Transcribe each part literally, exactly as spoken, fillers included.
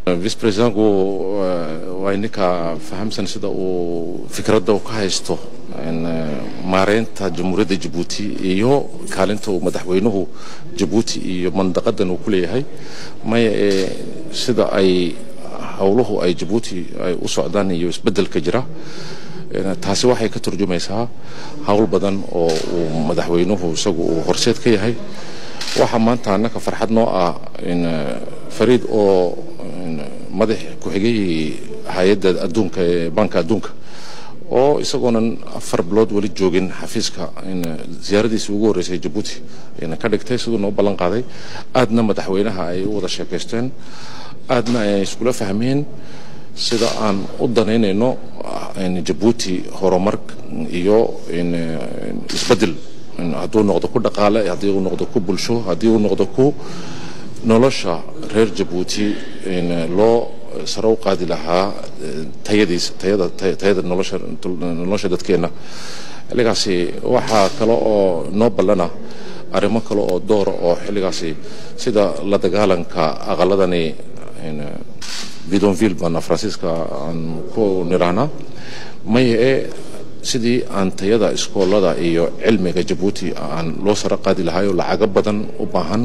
vice presidentku waa ninka fahamsan sida uu fikradda ka haysto in maareynta jamhuuriyadda Djibouti iyo kaalinta madaxweynuhu Djibouti iyo mandaqadan uu ku leeyahay may sida ay hawluhu ay Djibouti ay u socdaan iyo isbedelka jira taasi waxay ka turjumaysaa hawl badan oo madaxweynuhu isagu uu horseed ka yahay waxa maanta annaka farxad noo ah in Farid oo madax ku xigay hay'adda adduunka ee banka adduunka oo isagoona afar bilood wali joogin xafiiska in ziyaaradiisa ugu horeysay Djibouti in ka dhigtay sidoo noo ballan qaaday aadna madaxweynaha ay u wada sheekaysteen aadna ay isku fahmeen sida aan u daneynayno in Djibouti horumar iyo in isbedel hadduu noqdo ku dhaqaale haddii uu noqdo ku bulsho haddii uu noqdo ku nolosha reer Djibouti in loo saraw qaadi lahaa tayadiisa tayada tayada nolosha nolosha dadkeena xilligaasi waxa kale oo noo ballana arrimo kale oo door oo xilligaasi sida la dagaalanka aqaladani in bidonville bana Francisca aan ku niraana may sidii aan tayada iskoolada iyo cilmiga Djibouti aan loo sara qaadi lahayo lacag badan u baahan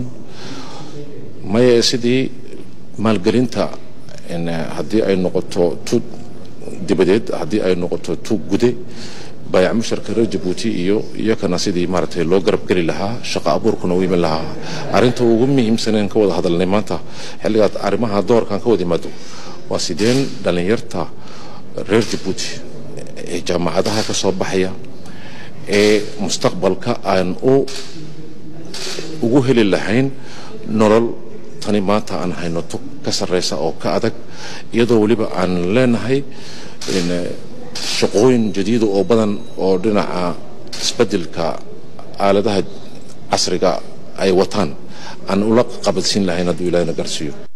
may sidii maalgelinta in hadii ay noqoto tu dibadeed hadii ay noqoto tu gude bay'am musharka reer Djibouti iyo iyakana sidii maartay loo garab gali lahaa shaqo abuurkuna u yimaad lahaa arinta ugu muhiimsan ka wada hadalnay maanta xilligaad arimaha doorkan ka wada yimaado waa sideen dhalinyarta reer Djibouti ee jaamacadaha ka soo baxaya ee mustaqbalka aan u ugu heli lahayn nolol tani maanta aan hayno ka sareysa oo ka adag iyadoo waliba aan leenahay in shaqooyin jadiid oo badan oo dhinaca isbedelka aaladaha casriga ay wataan aan ula qabadsin lahayn haduu Ilaahay na garsiyo